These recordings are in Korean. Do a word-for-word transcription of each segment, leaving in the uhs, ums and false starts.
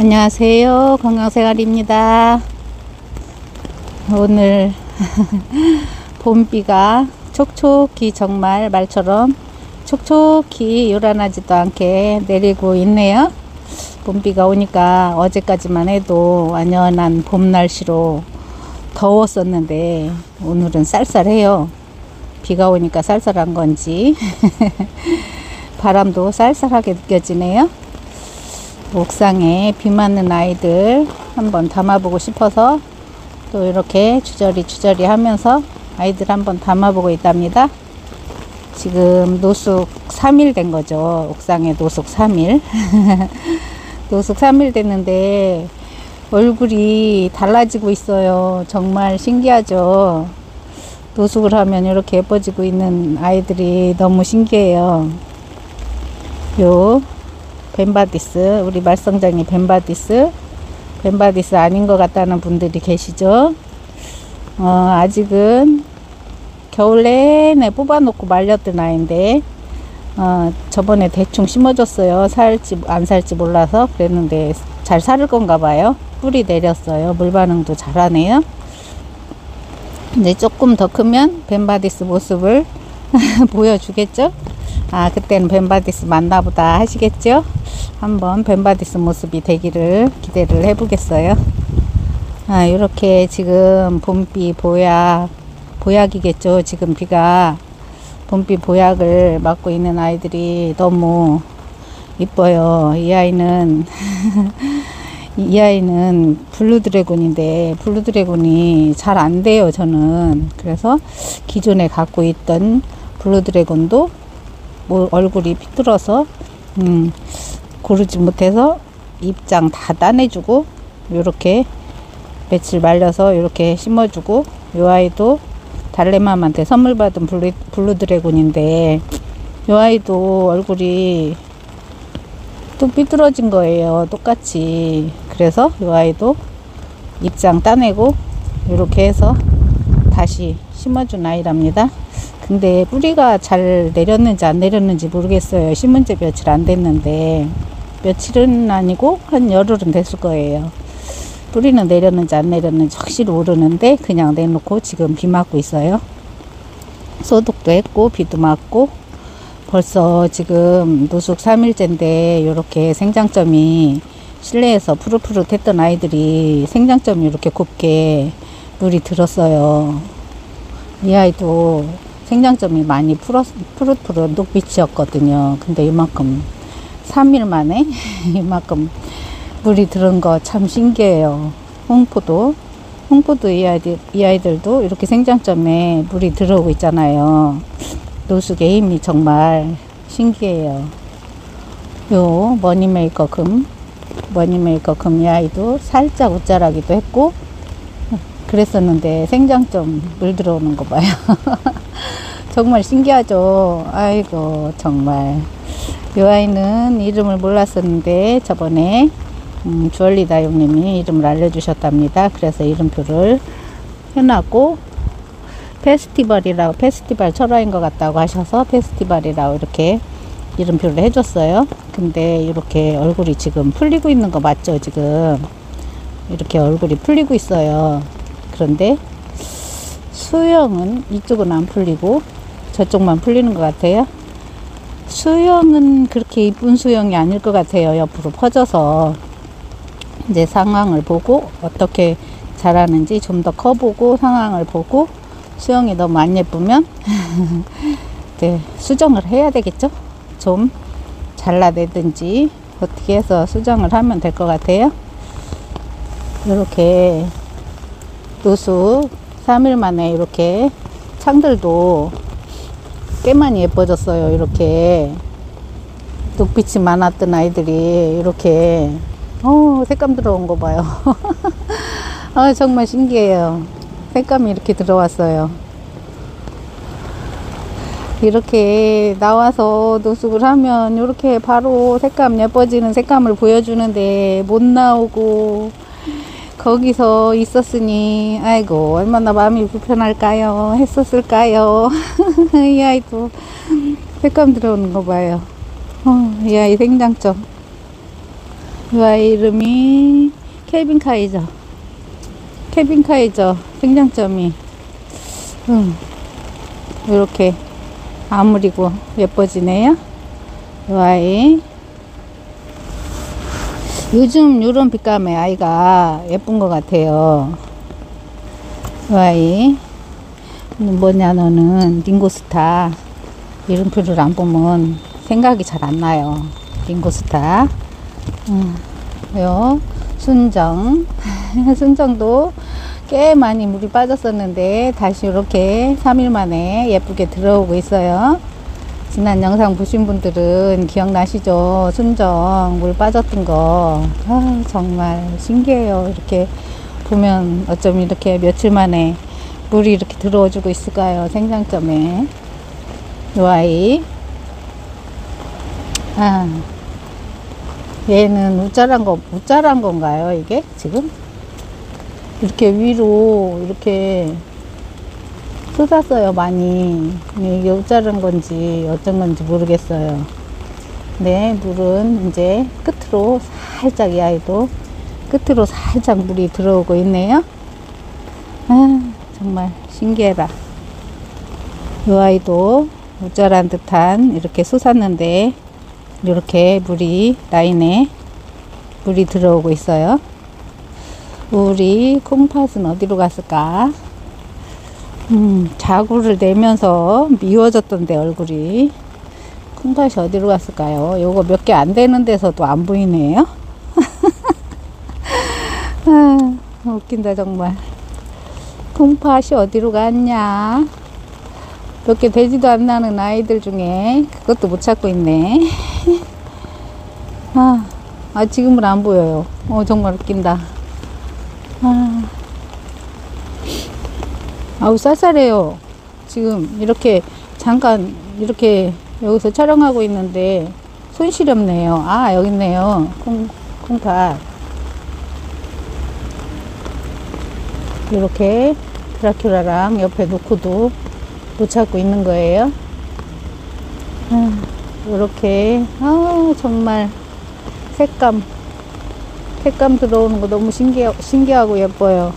안녕하세요. 건강생활입니다. 오늘 봄비가 촉촉히 정말 말처럼 촉촉히 요란하지도 않게 내리고 있네요. 봄비가 오니까 어제까지만 해도 완연한 봄 날씨로 더웠었는데 오늘은 쌀쌀해요. 비가 오니까 쌀쌀한 건지 바람도 쌀쌀하게 느껴지네요. 옥상에 비 맞는 아이들 한번 담아보고 싶어서 또 이렇게 주저리 주저리 하면서 아이들 한번 담아보고 있답니다. 지금 노숙 삼 일 된 거죠. 옥상에 노숙 삼 일 노숙 삼 일 됐는데 얼굴이 달라지고 있어요. 정말 신기하죠. 노숙을 하면 이렇게 예뻐지고 있는 아이들이 너무 신기해요. 요 벤바디스, 우리 말썽쟁이 벤바디스 벤바디스 아닌 것 같다는 분들이 계시죠. 어, 아직은 겨울 내내 뽑아놓고 말렸던 아이인데 어, 저번에 대충 심어줬어요. 살지 안 살지 몰라서. 그랬는데 잘 살을 건가 봐요. 뿌리 내렸어요. 물 반응도 잘하네요. 이제 조금 더 크면 벤바디스 모습을 보여주겠죠. 아, 그때는 벤바디스 맞나보다 하시겠죠. 한번 벤바디스 모습이 되기를 기대를 해보겠어요. 아, 이렇게 지금 봄비 보약, 보약이겠죠. 지금 비가 봄비 보약을 맞고 있는 아이들이 너무 이뻐요. 이 아이는 이 아이는 블루드래곤인데 블루드래곤이 잘 안 돼요. 저는 그래서 기존에 갖고 있던 블루드래곤도 뭐 얼굴이 비뚤어서 음, 고르지 못해서 입장 다 따내주고 요렇게 며칠 말려서 이렇게 심어주고, 요 아이도 달래맘한테 선물 받은 블루, 블루드래곤인데 요 아이도 얼굴이 또 삐뚤어진 거예요. 똑같이. 그래서 요 아이도 입장 따내고 이렇게 해서 다시 심어준 아이랍니다. 근데 뿌리가 잘 내렸는지 안 내렸는지 모르겠어요. 심은 지 며칠 안 됐는데, 며칠은 아니고 한 열흘은 됐을 거예요. 뿌리는 내렸는지 안 내렸는지 확실히 모르는데 그냥 내놓고 지금 비 맞고 있어요. 소독도 했고 비도 맞고 벌써 지금 노숙 삼 일째인데 이렇게 생장점이 실내에서 푸릇푸릇했던 아이들이 생장점이 이렇게 곱게 물이 들었어요. 이 아이도 생장점이 많이 푸릇, 푸릇푸릇 녹빛이었거든요. 근데 이만큼 삼 일 만에 이만큼 물이 들은 거 참 신기해요. 홍포도 홍포도 이 아이들, 이 아이들도 이렇게 생장점에 물이 들어오고 있잖아요. 노숙의 힘이 정말 신기해요. 요 머니메이커 금 머니메이커 금 이 아이도 살짝 웃자라기도 했고 그랬었는데 생장점 물 들어오는 거 봐요. 정말 신기하죠. 아이고 정말. 요 아이는 이름을 몰랐었는데 저번에 음, 주얼리다용님이 이름을 알려주셨답니다. 그래서 이름표를 해놨고, 페스티벌이라고, 페스티벌 철화인 것 같다고 하셔서 페스티벌이라고 이렇게 이름표를 해줬어요. 근데 이렇게 얼굴이 지금 풀리고 있는 거 맞죠? 지금 이렇게 얼굴이 풀리고 있어요. 그런데 수영은 이쪽은 안 풀리고 저쪽만 풀리는 것 같아요. 수영은 그렇게 이쁜 수영이 아닐 것 같아요. 옆으로 퍼져서. 이제 상황을 보고 어떻게 자라는지 좀 더 커보고 상황을 보고, 수영이 너무 안 예쁘면 네, 수정을 해야 되겠죠. 좀 잘라내든지 어떻게 해서 수정을 하면 될 것 같아요. 이렇게 노숙 삼 일 만에 이렇게 창들도 꽤 많이 예뻐졌어요. 이렇게 녹빛이 많았던 아이들이 이렇게 어, 색감 들어온 거 봐요. 아, 정말 신기해요. 색감이 이렇게 들어왔어요. 이렇게 나와서 노숙을 하면 이렇게 바로 색감 예뻐지는 색감을 보여주는데 못 나오고 거기서 있었으니 아이고 얼마나 마음이 불편할까요? 했었을까요? 이 아이도 색감 들어오는 거 봐요. 어, 이 아이 생장점 이 아이 이름이 케빈 카이저. 케빈 카이저 생장점이 음, 이렇게 아무리고 예뻐지네요. 이 아이 요즘 요런 빛감의 아이가 예쁜 것 같아요. 이 아이 뭐냐, 너는 링고스타. 이름표를 안 보면 생각이 잘 안 나요. 링고스타. 음, 요 순정. 순정도 꽤 많이 물이 빠졌었는데 다시 이렇게 삼 일 만에 예쁘게 들어오고 있어요. 지난 영상 보신 분들은 기억나시죠? 순정 물 빠졌던 거. 아, 정말 신기해요. 이렇게 보면 어쩜 이렇게 며칠 만에 물이 이렇게 들어와 주고 있을까요? 생장점에. 요 아이. 아, 얘는 우짜란 거, 우짜란 건가요? 이게 지금? 이렇게 위로 이렇게 쏟았어요, 많이. 이게 우짜란 건지 어떤 건지 모르겠어요. 네, 물은 이제 끝으로 살짝, 이 아이도 끝으로 살짝 물이 들어오고 있네요. 아, 정말 신기해라. 이 아이도 우짜란 듯한 이렇게 솟았는데 이렇게 물이 라인에 물이 들어오고 있어요. 우리 콩팥은 어디로 갔을까? 음, 자구를 내면서 미워졌던데 얼굴이. 콩팥이 어디로 갔을까요? 요거 몇 개 안 되는 데서도 안 보이네요. 아, 웃긴다 정말. 콩팥이 어디로 갔냐? 몇 개 되지도 않는 아이들 중에 그것도 못 찾고 있네. 아, 아 지금은 안 보여요. 어, 정말 웃긴다. 아, 아우 쌀쌀해요. 지금 이렇게 잠깐 이렇게 여기서 촬영하고 있는데 손 시렵네요. 아, 여기 있네요. 콩, 콩팥. 이렇게 드라큘라랑 옆에 놓고도 못 찾고 있는 거예요. 아, 이렇게 아, 정말 색감 색감 들어오는 거 너무 신기, 신기하고 예뻐요.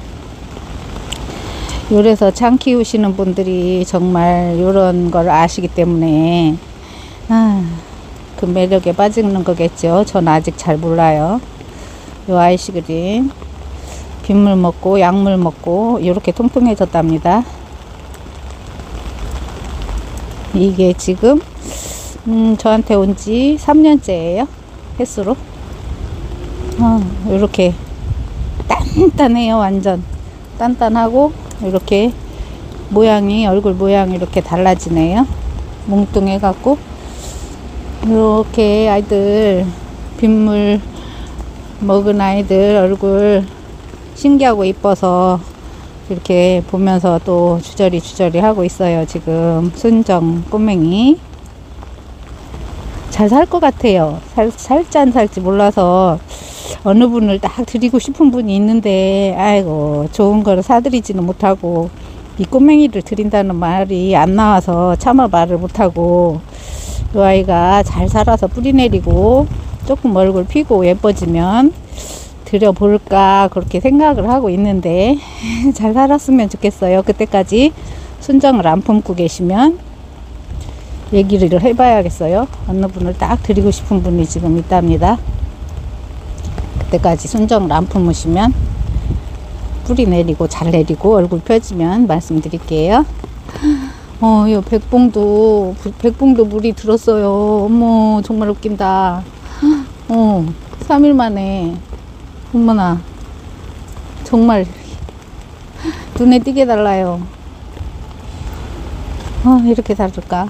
요래서 장 키우시는 분들이 정말 요런 걸 아시기 때문에 아, 그 매력에 빠지는 거겠죠. 전 아직 잘 몰라요. 요 아이시그린 빗물 먹고 약물 먹고 이렇게 통통해졌답니다. 이게 지금 음, 저한테 온 지 삼 년째예요. 횟수로. 어, 이렇게 단단해요. 완전 단단하고 이렇게 모양이, 얼굴 모양이 이렇게 달라지네요. 뭉뚱해 갖고 이렇게 아이들 빗물 먹은 아이들 얼굴 신기하고 이뻐서 이렇게 보면서 또 주저리 주저리 하고 있어요. 지금 순정 꼬맹이 잘 살 것 같아요. 살, 살지 안 살지 몰라서 어느 분을 딱 드리고 싶은 분이 있는데 아이고 좋은 거를 사드리지는 못하고 이 꼬맹이를 드린다는 말이 안 나와서 차마 말을 못하고 이 아이가 잘 살아서 뿌리 내리고 조금 얼굴 피고 예뻐지면 드려볼까 그렇게 생각을 하고 있는데 잘 살았으면 좋겠어요. 그때까지 순정을 안 품고 계시면 얘기를 해봐야겠어요. 어느 분을 딱 드리고 싶은 분이 지금 있답니다. 그때까지 순정을 안 품으시면 뿌리 내리고 잘 내리고 얼굴 펴지면 말씀드릴게요. 어, 요 백봉도 백봉도 물이 들었어요. 어머, 정말 웃긴다. 어, 삼 일 만에 어머나 정말 눈에 띄게 달라요. 어, 이렇게 다를까?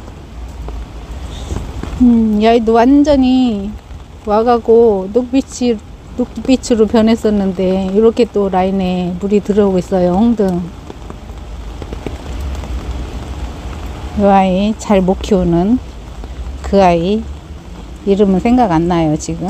음, 이 아이도 완전히 와가고 녹빛이 녹빛으로 변했었는데 이렇게 또 라인에 물이 들어오고 있어요. 홍등. 이 아이 잘 못 키우는 그 아이 이름은 생각 안 나요 지금.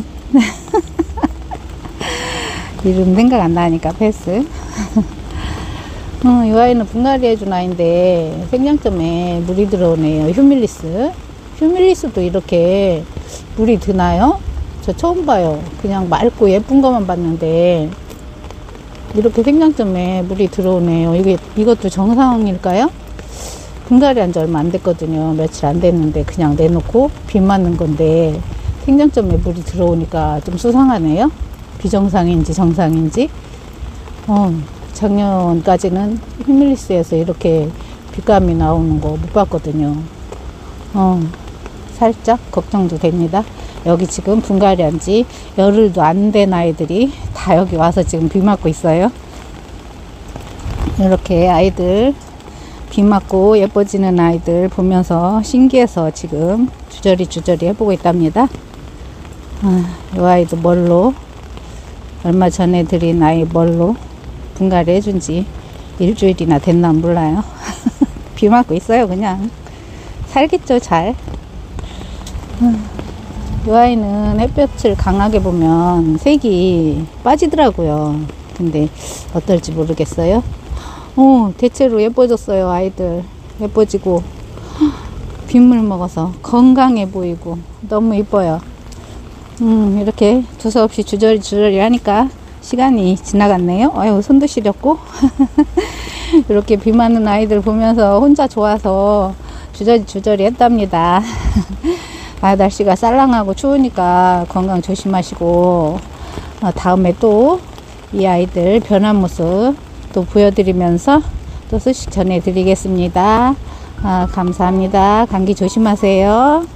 이름 생각 안 나니까 패스. 어, 이 아이는 분갈이 해준 아이인데 생장점에 물이 들어오네요. 휴밀리스. 휴밀리스도 이렇게 물이 드나요? 저 처음 봐요. 그냥 맑고 예쁜 것만 봤는데 이렇게 생장점에 물이 들어오네요. 이게 이것도 정상일까요? 분갈이 한 지 얼마 안 됐거든요. 며칠 안 됐는데 그냥 내놓고 비 맞는 건데 생장점에 물이 들어오니까 좀 수상하네요. 비정상인지 정상인지. 어, 작년까지는 히밀리스에서 이렇게 빛감이 나오는 거 못 봤거든요. 어, 살짝 걱정도 됩니다. 여기 지금 분갈이 한 지 열흘도 안 된 아이들이 다 여기 와서 지금 비 맞고 있어요. 이렇게 아이들 비 맞고 예뻐지는 아이들 보면서 신기해서 지금 주저리 주저리 해보고 있답니다. 아, 이 아이도 멀로 얼마 전에 드린 아이 멀로 분갈이 해준 지 일주일이나 됐나 몰라요. 비 맞고 있어요. 그냥 살겠죠 잘. 이 아이는 햇볕을 강하게 보면 색이 빠지더라고요. 근데 어떨지 모르겠어요. 어, 대체로 예뻐졌어요. 아이들 예뻐지고 빗물 먹어서 건강해 보이고 너무 이뻐요. 음, 이렇게 두서없이 주저리 주저리 하니까 시간이 지나갔네요. 아유, 손도 시렸고. 이렇게 비 맞는 아이들 보면서 혼자 좋아서 주저리 주저리 했답니다. 아, 날씨가 쌀랑하고 추우니까 건강 조심하시고, 어, 다음에 또 이 아이들 변한 모습 또 보여드리면서 또 소식 전해드리겠습니다. 아, 감사합니다. 감기 조심하세요.